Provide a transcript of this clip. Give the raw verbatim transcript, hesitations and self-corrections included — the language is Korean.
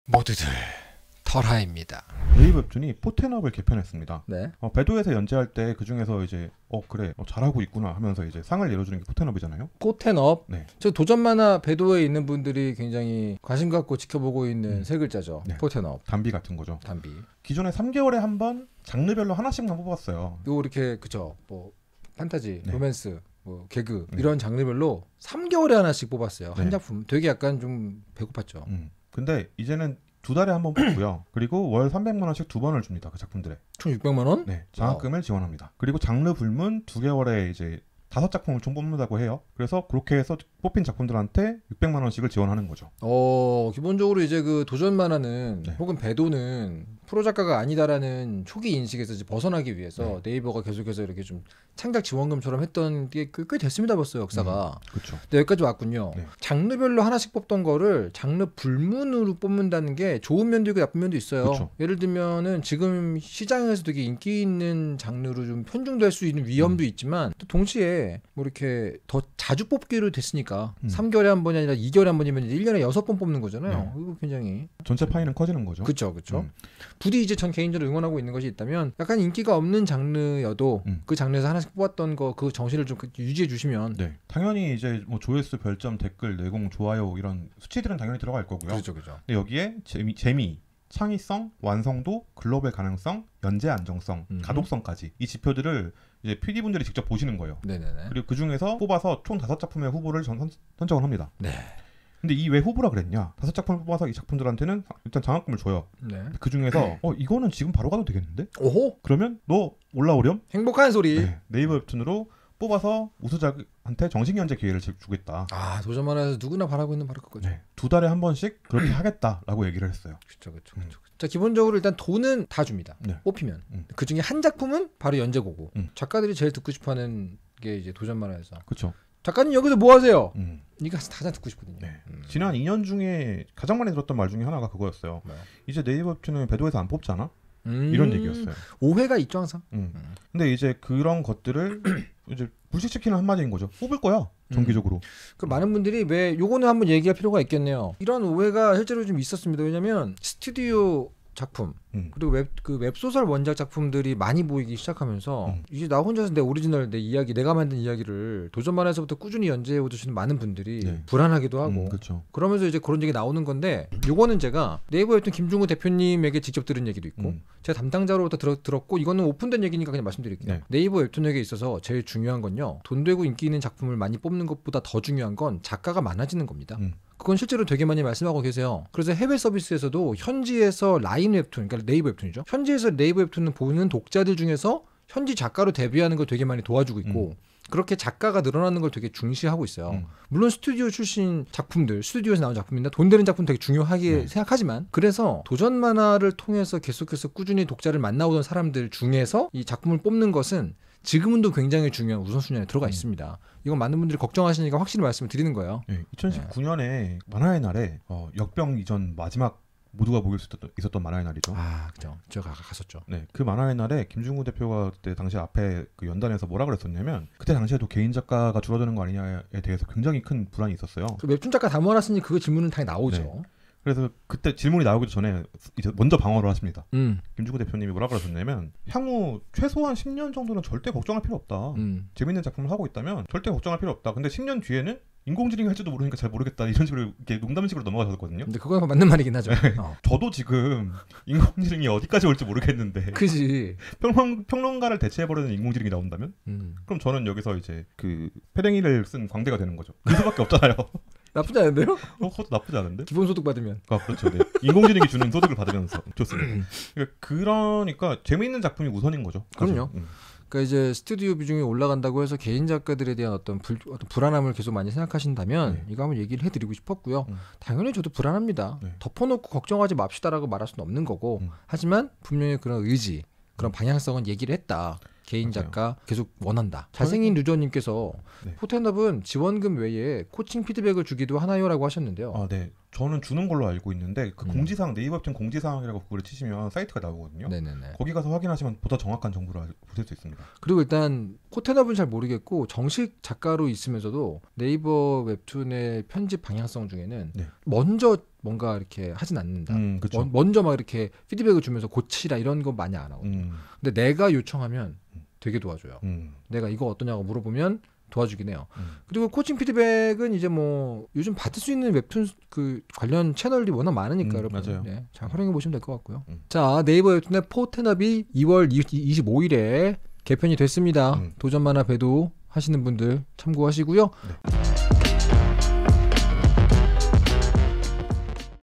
모두들 털하입니다. 네이버 웹툰이 포텐업을 개편했습니다. 네. 어, 배도에서 연재할 때 그 중에서 이제 어 그래 어, 잘하고 있구나 하면서 이제 상을 내려주는 게 포텐업이잖아요. 포텐업. 네. 저 도전 만화 배도에 있는 분들이 굉장히 관심 갖고 지켜보고 있는 음. 세 글자죠. 네. 포텐업. 단비 같은 거죠. 단비. 기존에 삼 개월에 한 번 장르별로 하나씩만 뽑았어요. 요 이렇게 그죠. 뭐 판타지, 네. 로맨스, 뭐 개그 네. 이런 장르별로 삼 개월에 하나씩 뽑았어요. 한 네. 작품. 되게 약간 좀 배고팠죠. 음. 근데 이제는 두 달에 한 번 뽑고요. 그리고 월 삼백만 원씩 두 번을 줍니다. 그 작품들에. 총 육백만 원? 네. 장학금을 지원합니다. 그리고 장르 불문 두 개월에 이제 다섯 작품을 총 뽑는다고 해요. 그래서 그렇게 해서 뽑힌 작품들한테 육백만 원씩을 지원하는 거죠. 어, 기본적으로 이제 그 도전 만화는 네. 혹은 배도는 프로 작가가 아니다라는 초기 인식에서 이제 벗어나기 위해서 네. 네이버가 계속해서 이렇게 좀 창작 지원금처럼 했던 게 꽤 됐습니다 벌써 역사가. 음, 그렇죠. 근데 여기까지 왔군요. 네. 장르별로 하나씩 뽑던 거를 장르 불문으로 뽑는다는 게 좋은 면도 있고 나쁜 면도 있어요. 그쵸. 예를 들면은 지금 시장에서 되게 인기 있는 장르로 좀 편중될 수 있는 위험도 음. 있지만 또 동시에 뭐 이렇게 더 자주 뽑기로 됐으니까 음. 삼 개월에 한 번이 아니라 이 개월에 한 번이면 일 년에 여섯 번 뽑는 거잖아요. 네. 이거 굉장히 전체 파이는 커지는 거죠. 그렇죠, 그렇죠. 음. 부디 이제 전 개인적으로 응원하고 있는 것이 있다면 약간 인기가 없는 장르여도 음. 그 장르에서 하나씩 뽑았던 거 그 정신을 좀 유지해 주시면 네, 당연히 이제 뭐 조회수, 별점, 댓글, 내공, 좋아요 이런 수치들은 당연히 들어갈 거고요. 그렇죠, 그렇죠. 근데 여기에 재미, 재미, 창의성, 완성도, 글로벌 가능성, 연재 안정성, 음. 가독성까지 이 지표들을 이제 피디분들이 직접 보시는 거예요. 네네네. 그리고 그 중에서 뽑아서 총 다섯 작품의 후보를 선, 선정을 합니다. 네. 근데 이 왜 후보라 그랬냐? 다섯 작품을 뽑아서 이 작품들한테는 일단 장학금을 줘요. 네. 그 중에서 어 이거는 지금 바로 가도 되겠는데? 오호. 그러면 너 올라오렴? 행복한 소리. 네, 네이버 웹툰으로 뽑아서 우수작한테 정식 연재 기회를 주겠다. 아 도전 만화에서 누구나 바라고 있는 바로 그거죠. 네, 두 달에 한 번씩 그렇게 하겠다라고 얘기를 했어요. 그렇죠, 그렇죠. 음. 그렇죠. 자 기본적으로 일단 돈은 다 줍니다. 네. 뽑히면 음. 그 중에 한 작품은 바로 연재고고 음. 작가들이 제일 듣고 싶어하는 게 이제 도전 만화에서 그렇죠. 작가님 여기서 뭐 하세요? 음. 이거 가장 듣고 싶거든요. 네. 음. 지난 이 년 중에 가장 많이 들었던 말 중에 하나가 그거였어요. 뭐요? 이제 네이버 웹툰은 배도에서 안 뽑잖아? 음. 이런 얘기였어요. 오해가 있죠 항상. 음. 음. 근데 이제 그런 것들을 이제 불식시키는 한마디인 거죠. 뽑을 거야. 정기적으로. 그 많은 분들이 왜 요거는 한번 얘기할 필요가 있겠네요. 이런 오해가 실제로 좀 있었습니다. 왜냐면 스튜디오 작품 음. 그리고 웹 그 웹소설 원작 작품들이 많이 보이기 시작하면서 음. 이제 나 혼자서 내 오리지널 내 이야기 내가 만든 이야기를 도전 만화에서부터 꾸준히 연재해 오시는 많은 분들이 네. 불안하기도 하고 음, 그렇죠. 그러면서 이제 그런 얘기 나오는 건데 요거는 제가 네이버 웹툰 김중우 대표님에게 직접 들은 얘기도 있고 음. 제가 담당자로부터 들었, 들었고 이거는 오픈된 얘기니까 그냥 말씀드릴게요. 네. 네이버 웹툰에게 있어서 제일 중요한 건요. 돈 되고 인기 있는 작품을 많이 뽑는 것보다 더 중요한 건 작가가 많아지는 겁니다. 음. 그건 실제로 되게 많이 말씀하고 계세요. 그래서 해외 서비스에서도 현지에서 라인 웹툰, 그러니까 네이버 웹툰이죠. 현지에서 네이버 웹툰을 보는 독자들 중에서 현지 작가로 데뷔하는 걸 되게 많이 도와주고 있고 음. 그렇게 작가가 늘어나는 걸 되게 중시하고 있어요. 음. 물론 스튜디오 출신 작품들, 스튜디오에서 나온 작품인데 돈 되는 작품 되게 중요하게 네. 생각하지만 그래서 도전 만화를 통해서 계속해서 꾸준히 독자를 만나오던 사람들 중에서 이 작품을 뽑는 것은 지금은도 굉장히 중요한 우선순위에 들어가 음. 있습니다. 이건 많은 분들이 걱정하시니까 확실히 말씀을 드리는 거예요. 네, 이천십구 년에 만화의 날에 어, 역병 이전 마지막 모두가 보길 수 있었던, 있었던 만화의 날이죠. 아, 그죠. 제가 갔었죠. 네, 그 만화의 날에 김중우 대표가 그때 당시 앞에 그 연단에서 뭐라 그랬었냐면 그때 당시에도 개인 작가가 줄어드는 거 아니냐에 대해서 굉장히 큰 불안이 있었어요. 그 웹툰 작가 다 모아놨으니 그 질문은 당연히 나오죠. 네. 그래서 그때 질문이 나오기 전에 이제 먼저 방어를 하십니다. 음, 김중우 대표님이 뭐라 그러셨냐면 향후 최소한 십 년 정도는 절대 걱정할 필요 없다. 음. 재밌는 작품을 하고 있다면 절대 걱정할 필요 없다. 근데 십 년 뒤에는 인공지능이 할지도 모르니까 잘 모르겠다. 이런 식으로 이렇게 농담식으로 넘어가셨거든요. 근데 그건 맞는 말이긴 하죠. 어. 저도 지금 인공지능이 어디까지 올지 모르겠는데 그지. 평론, 평론가를 대체해버리는 인공지능이 나온다면 음. 그럼 저는 여기서 이제 그 패댕이를 쓴 광대가 되는 거죠. 그 수밖에 없잖아요. 나쁘지 않은데요? 어, 그것도 나쁘지 않은데? 기본소득 받으면. 아, 그렇죠. 네. 인공지능이 주는 소득을 받으면서 좋습니다. 그러니까, 그러니까 재미있는 작품이 우선인 거죠. 그럼요. 사실. 음. 그러니까 이제 스튜디오 비중이 올라간다고 해서 개인 작가들에 대한 어떤, 불, 어떤 불안함을 계속 많이 생각하신다면 네. 이거 한번 얘기를 해드리고 싶었고요. 음. 당연히 저도 불안합니다. 네. 덮어놓고 걱정하지 맙시다라고 말할 수는 없는 거고 음. 하지만 분명히 그런 의지, 그런 방향성은 얘기를 했다. 개인 맞아요. 작가 계속 원한다. 잘생긴 루저님께서 네. 포텐업은 지원금 외에 코칭 피드백을 주기도 하나요라고 하셨는데요. 아, 네. 저는 주는 걸로 알고 있는데 그 음. 공지사항 네이버 웹툰 공지사항이라고 구글에 치시면 사이트가 나오거든요. 네네네. 거기 가서 확인하시면 보다 정확한 정보를 알- 보실 수 있습니다. 그리고 일단 코테너브는 잘 모르겠고 정식 작가로 있으면서도 네이버 웹툰의 편집 방향성 중에는 네. 먼저 뭔가 이렇게 하진 않는다. 음, 그렇죠. 먼- 먼저 막 이렇게 피드백을 주면서 고치라 이런 거 많이 안 하거든요. 음, 근데 내가 요청하면 되게 도와줘요. 음, 내가 이거 어떠냐고 물어보면 도와주긴 해요. 음. 그리고 코칭 피드백은 이제 뭐 요즘 받을 수 있는 웹툰 그 관련 채널이 워낙 많으니까 음, 여러분 맞아요. 네, 잘 활용해 보시면 될 것 같고요. 음. 자, 네이버 웹툰의 포테너비 이월 이십오일에 개편이 됐습니다. 음. 도전 만화 배도 하시는 분들 참고하시고요. 네.